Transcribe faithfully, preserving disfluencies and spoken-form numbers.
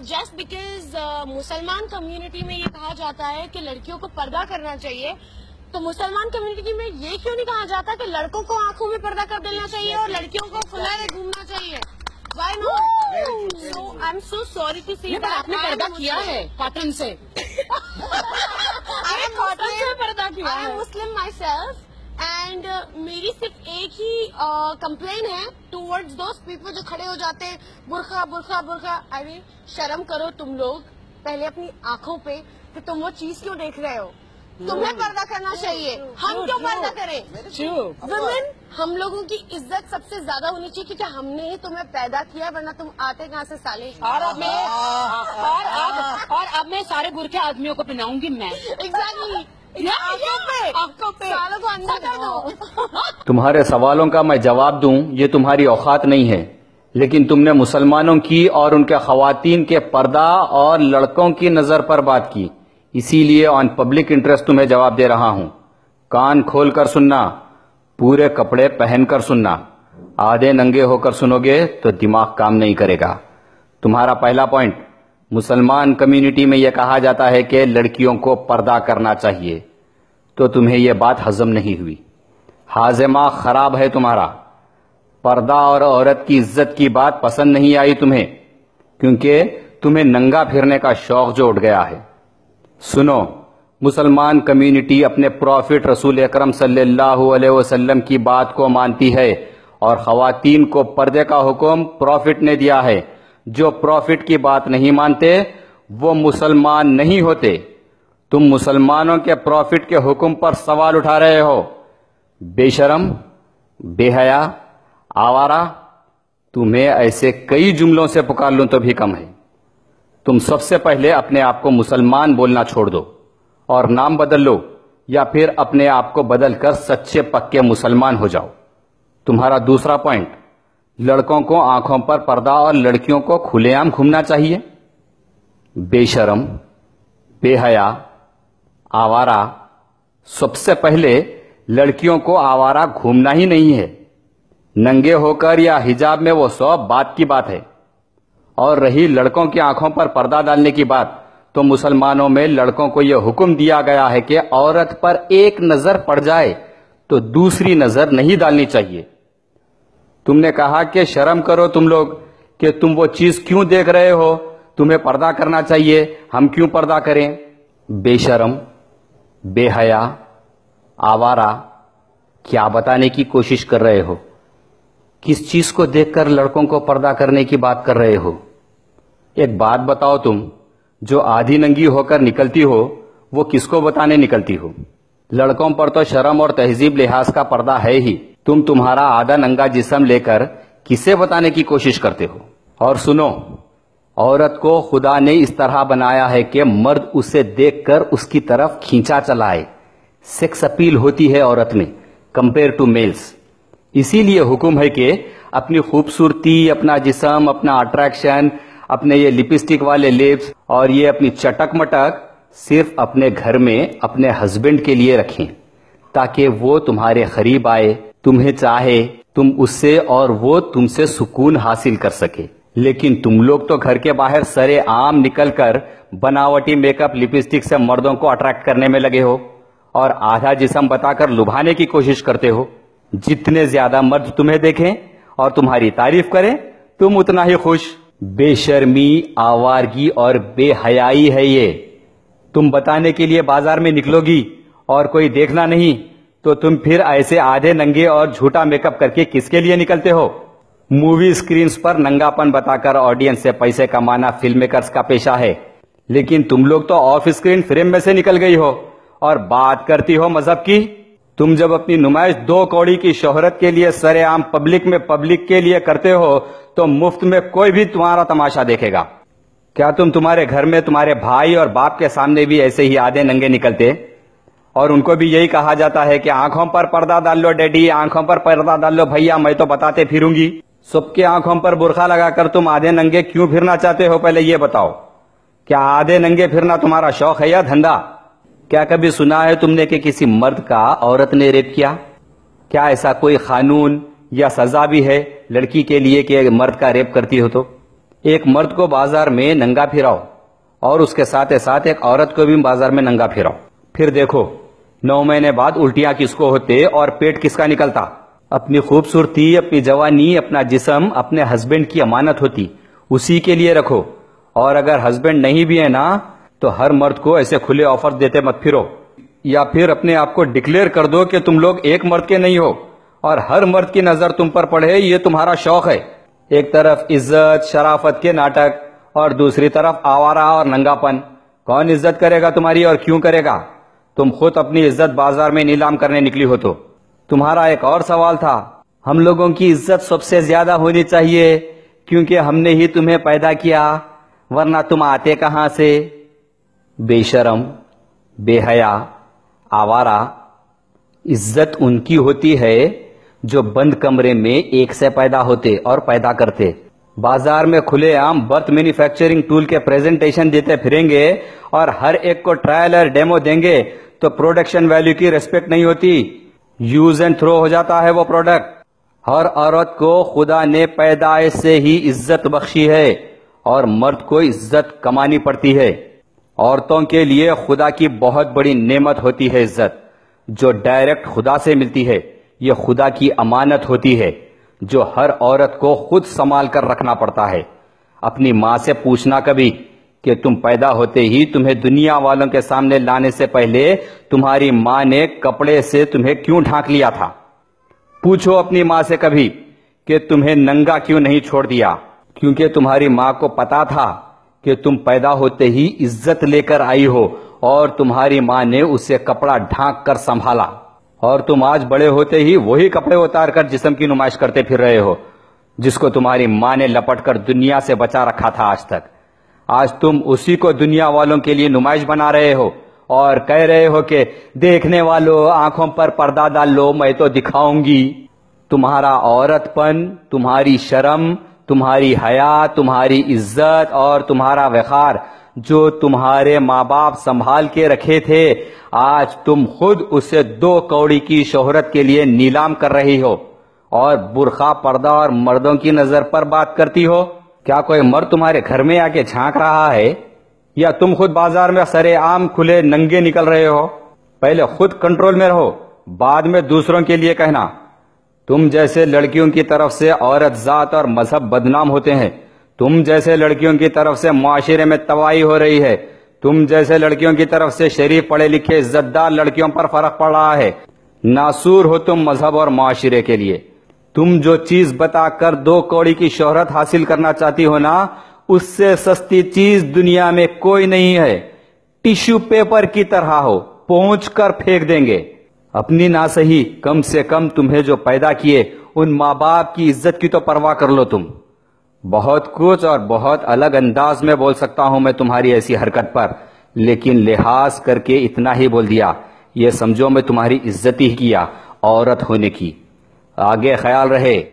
Just because مسلمان community میں یہ کہا جاتا ہے کہ لڑکیوں کو پردہ کرنا چاہیے، تو مسلمان کمیونٹی میں یہ کیوں نہیں کہا جاتا کہ لڑکوں کو آنکھوں میں پردہ کر دینا چاہیے اور لڑکیوں کو کھلا میں گھومنا چاہیے؟ Why not? So I'm so sorry to say that. آپ نے پردہ کیا ہے کاٹن سے. I am Muslim. I am Muslim myself. And میری صرف ایک ہی کمپلین ہے ٹوورڈز دوز پیپل جو کھڑے ہو جاتے ہیں برقع برقع برقع. آئی مین شرم کرو تم لوگ پہلے اپنی آنکھوں پہ کہ تم وہ چیز کیوں دیکھ رہے ہو. تمہیں پردہ کرنا چاہیے، ہم کیوں پردہ کریں؟ ویمن ہم لوگوں کی عزت سب سے زیادہ ہونی چاہیے کیونکہ ہم نے تمہیں پیدا کیا، ورنہ تم آتے کہاں سے سالے. اور اب میں اور اب میں سارے برقعے آدمیوں کو پہناؤں گی میں. ایگزیکٹلی. تمہارے سوالوں کا میں جواب دوں یہ تمہاری اوقات نہیں ہے، لیکن تم نے مسلمانوں کی اور ان کے خواتین کے پردہ اور لڑکوں کی نظر پر بات کی، اسی لیے آن پبلک انٹرسٹ تمہیں جواب دے رہا ہوں. کان کھول کر سننا، پورے کپڑے پہن کر سننا. آدھے ننگے ہو کر سنو گے تو دماغ کام نہیں کرے گا. تمہارا پہلا پوائنٹ، مسلمان کمیونٹی میں یہ کہا جاتا ہے کہ لڑکیوں کو پردہ کرنا چاہیے، تو تمہیں یہ بات ہضم نہیں ہوئی. ہاضمہ خراب ہے تمہارا. پردہ اور عورت کی عزت کی بات پسند نہیں آئی تمہیں، کیونکہ تمہیں ننگا پھرنے کا شوق جو اٹھ گیا ہے. سنو، مسلمان کمیونٹی اپنے پروفٹ رسول اکرم صلی اللہ علیہ وسلم کی بات کو مانتی ہے اور خواتین کو پردے کا حکم پروفٹ نے دیا ہے. جو پروفٹ کی بات نہیں مانتے وہ مسلمان نہیں ہوتے. تم مسلمانوں کے پروفٹ کے حکم پر سوال اٹھا رہے ہو. بے شرم، بے حیا، آوارہ. تمہیں ایسے کئی جملوں سے پکار لوں تو بھی کم ہے. تم سب سے پہلے اپنے آپ کو مسلمان بولنا چھوڑ دو اور نام بدل لو، یا پھر اپنے آپ کو بدل کر سچے پکے مسلمان ہو جاؤ. تمہارا دوسرا پوائنٹ، لڑکوں کو آنکھوں پر پردہ اور لڑکیوں کو کھلے عام گھومنا چاہیے. بے شرم، بے حیا، آوارہ. سب سے پہلے لڑکیوں کو آوارہ گھومنا ہی نہیں ہے. ننگے ہو کر یا حجاب میں وہ سو بات کی بات ہے. اور رہی لڑکوں کی آنکھوں پر پردہ ڈالنے کی بات، تو مسلمانوں میں لڑکوں کو یہ حکم دیا گیا ہے کہ عورت پر ایک نظر پڑ جائے تو دوسری نظر نہیں ڈالنی چاہیے. تم نے کہا کہ شرم کرو تم لوگ کہ تم وہ چیز کیوں دیکھ رہے ہو، تمہیں پردہ کرنا چاہیے، ہم کیوں پردہ کریں. بے شرم، بے حیا، آوارہ. کیا بتانے کی کوشش کر رہے ہو؟ کس چیز کو دیکھ کر لڑکوں کو پردہ کرنے کی بات کر رہے ہو؟ ایک بات بتاؤ، تم جو آدھی ننگی ہو کر نکلتی ہو وہ کس کو بتانے نکلتی ہو؟ لڑکوں پر تو شرم اور تہذیب لحاظ کا پردہ ہے ہی. تم تمہارا آدھا ننگا جسم لے کر کسے بتانے کی کوشش کرتے ہو؟ اور سنو، عورت کو خدا نے اس طرح بنایا ہے کہ مرد اسے دیکھ کر اس کی طرف کھینچا چلائے. سیکس اپیل ہوتی ہے عورت میں کمپیئر ٹو میلز. اسی لیے حکم ہے کہ اپنی خوبصورتی، اپنا جسم، اپنا اٹریکشن، اپنے یہ لپسٹک والے لپس اور یہ اپنی چٹک مٹک صرف اپنے گھر میں اپنے ہسبینڈ کے لیے رکھیں، تاکہ وہ تمہارے قریب آئے، تمہیں چاہے، تم اس سے اور وہ تم سے سکون حاصل کر سکے. لیکن تم لوگ تو گھر کے باہر سرے عام نکل کر بناوٹی میک اپ لپسٹک سے مردوں کو اٹریکٹ کرنے میں لگے ہو اور آدھا جسم بتا کر لبھانے کی کوشش کرتے ہو. جتنے زیادہ مرد تمہیں دیکھیں اور تمہاری تعریف کریں تم اتنا ہی خوش. بے شرمی، آوارگی اور بے حیائی ہے یہ. تم بتانے کے لیے بازار میں نکلو گی اور کوئی دیکھنا نہیں تو تم پھر ایسے آدھے ننگے اور جھوٹا میک اپ کر کے کس کے لیے نکلتے ہو؟ مووی سکرینز پر ننگا پن بتا کر آڈینس سے پیسے کمانا فلم میکرز کا پیشہ ہے، لیکن تم لوگ تو آف اسکرین فریم میں سے نکل گئی ہو اور بات کرتی ہو مذہب کی. تم جب اپنی نمائش دو کوڑی کی شہرت کے لیے سر عام پبلک میں پبلک کے لیے کرتے ہو تو مفت میں کوئی بھی تمہارا تماشا دیکھے گا. کیا تم تمہارے گھر میں تمہارے بھائی اور باپ کے سامنے بھی ایسے ہی آدھے ننگے نکلتے اور ان کو بھی یہی کہا جاتا ہے کہ آنکھوں پر پردہ ڈال لو ڈیڈی، آنکھوں پر پردہ ڈال لو بھیا، میں تو بتاتے پھروں گی. سب کے آنکھوں پر برقع لگا کر تم آدھے ننگے کیوں پھرنا چاہتے ہو؟ پہلے یہ بتاؤ، کیا آدھے ننگے پھرنا تمہارا شوق ہے یا دھندا؟ کیا کبھی سنا ہے تم نے کہ کسی مرد کا عورت نے ریپ کیا؟ کیا ایسا کوئی قانون یا سزا بھی ہے لڑکی کے لیے کہ مرد کا ریپ کرتی ہو تو؟ ایک مرد کو بازار میں ننگا پھراؤ اور اس کے ساتھ ساتھ ایک عورت کو بھی بازار میں ننگا پھراؤ، پھر دیکھو نو مہینے بعد الٹیاں کس کو ہوتے اور پیٹ کس کا نکلتا۔ اپنی خوبصورتی، اپنی جوانی، اپنا جسم اپنے ہسبینڈ کی امانت ہوتی، اسی کے لیے رکھو، اور اگر ہسبینڈ نہیں بھی ہے نا تو ہر مرد کو ایسے کھلے آفر دیتے مت پھرو، یا پھر اپنے آپ کو ڈکلیئر کر دو کہ تم لوگ ایک مرد کے نہیں ہو اور ہر مرد کی نظر تم پر پڑے، یہ تمہارا شوق ہے۔ ایک طرف عزت شرافت کے ناٹک اور دوسری طرف آوارہ اور ننگا پن، کون عزت کرے گا تمہاری اور کیوں کرے گا؟ تم خود اپنی عزت بازار میں نیلام کرنے نکلی ہو تو۔ تمہارا ایک اور سوال تھا، ہم لوگوں کی عزت سب سے زیادہ ہونی چاہیے کیونکہ ہم نے ہی تمہیں پیدا کیا، ورنہ تم آتے کہاں سے؟ بے شرم، بے حیا، آوارہ۔ عزت ان کی ہوتی ہے جو بند کمرے میں ایک سے پیدا ہوتے اور پیدا کرتے۔ بازار میں کھلے عام برتھ مینوفیکچرنگ ٹول کے پریزنٹیشن دیتے پھریں گے اور ہر ایک کو ٹرائل اور ڈیمو دیں گے تو پروڈکشن ویلیو کی ریسپیکٹ نہیں ہوتی، یوز اینڈ تھرو ہو جاتا ہے وہ پروڈکٹ۔ ہر عورت کو خدا نے پیدائش سے ہی عزت بخشی ہے اور مرد کو عزت کمانی پڑتی ہے۔ عورتوں کے لیے خدا کی بہت بڑی نعمت ہوتی ہے عزت، جو ڈائریکٹ خدا سے ملتی ہے۔ یہ خدا کی امانت ہوتی ہے جو ہر عورت کو خود سنبھال کر رکھنا پڑتا ہے۔ اپنی ماں سے پوچھنا کبھی کہ تم پیدا ہوتے ہی تمہیں دنیا والوں کے سامنے لانے سے پہلے تمہاری ماں نے کپڑے سے تمہیں کیوں ڈھانک لیا تھا؟ پوچھو اپنی ماں سے کبھی کہ تمہیں ننگا کیوں نہیں چھوڑ دیا؟ کیونکہ تمہاری ماں کو پتا تھا کہ تم پیدا ہوتے ہی عزت لے کر آئی ہو اور تمہاری ماں نے اسے کپڑا ڈھانک کر سنبھالا، اور تم آج بڑے ہوتے ہی وہی کپڑے اتار کر جسم کی نمائش کرتے پھر رہے ہو جس کو تمہاری ماں نے لپٹ کر دنیا سے بچا رکھا تھا آج تک۔ آج تم اسی کو دنیا والوں کے لیے نمائش بنا رہے ہو اور کہہ رہے ہو کہ دیکھنے والوں آنکھوں پر پردہ ڈال لو، میں تو دکھاؤں گی۔ تمہارا عورت پن، تمہاری شرم، تمہاری حیا، تمہاری عزت اور تمہارا وقار جو تمہارے ماں باپ سنبھال کے رکھے تھے، آج تم خود اسے دو کوڑی کی شہرت کے لیے نیلام کر رہی ہو اور برقع، پردہ اور مردوں کی نظر پر بات کرتی ہو۔ کیا کوئی مرد تمہارے گھر میں آ کے جھانک رہا ہے یا تم خود بازار میں سرے عام کھلے ننگے نکل رہے ہو؟ پہلے خود کنٹرول میں رہو، بعد میں دوسروں کے لیے کہنا۔ تم جیسے لڑکیوں کی طرف سے عورت ذات اور مذہب بدنام ہوتے ہیں، تم جیسے لڑکیوں کی طرف سے معاشرے میں تباہی ہو رہی ہے، تم جیسے لڑکیوں کی طرف سے شریف پڑھے لکھے عزتدار لڑکیوں پر فرق پڑ رہا ہے۔ ناصور ہو تم مذہب اور معاشرے کے لیے۔ تم جو چیز بتا کر دو کوڑی کی شہرت حاصل کرنا چاہتی ہو نا، اس سے سستی چیز دنیا میں کوئی نہیں ہے۔ ٹیشو پیپر کی طرح ہو، پہنچ کر پھینک دیں گے۔ اپنی نہ صحیح، کم سے کم تمہیں جو پیدا کیے ان ماں باپ کی عزت کی تو پرواہ کر لو تم۔ بہت کچھ اور بہت الگ انداز میں بول سکتا ہوں میں تمہاری ایسی حرکت پر، لیکن لحاظ کر کے اتنا ہی بول دیا۔ یہ سمجھو میں تمہاری عزت ہی کیا عورت ہونے کی۔ آگے خیال رہے۔